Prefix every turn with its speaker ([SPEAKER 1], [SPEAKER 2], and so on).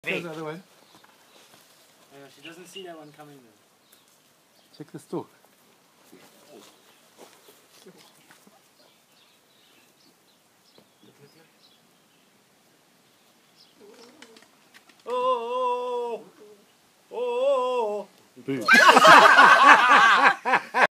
[SPEAKER 1] Goes the other way.
[SPEAKER 2] She doesn't see that one coming though.
[SPEAKER 1] Check the stalk.
[SPEAKER 3] Oh, oh, oh, oh.
[SPEAKER 1] Boom.